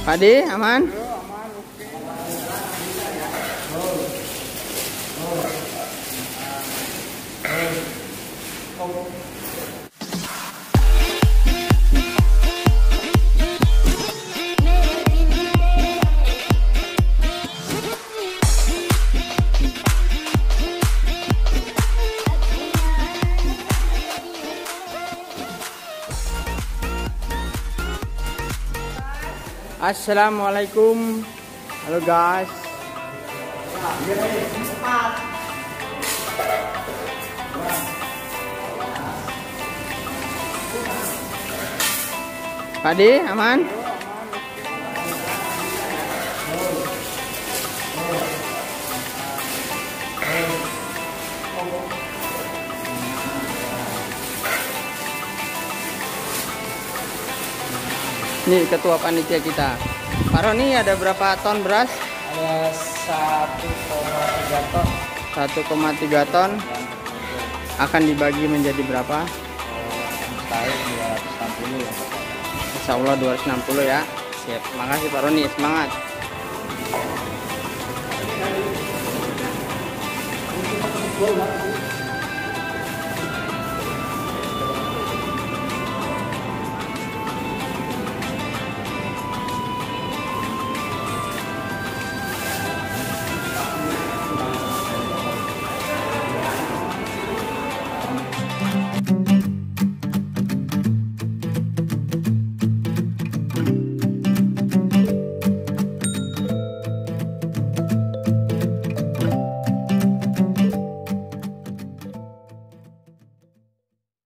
Pak De, aman? Assalamualaikum. Halo guys. Pak De, aman? Ini ketua panitia kita. Pak Roni, ada berapa ton beras? Ada 1,3 ton. 1,3 ton. Akan dibagi menjadi berapa? Mustahil 260 ya. Insya Allah 260 ya. Siap. Makasih Pak Roni, semangat. Bola.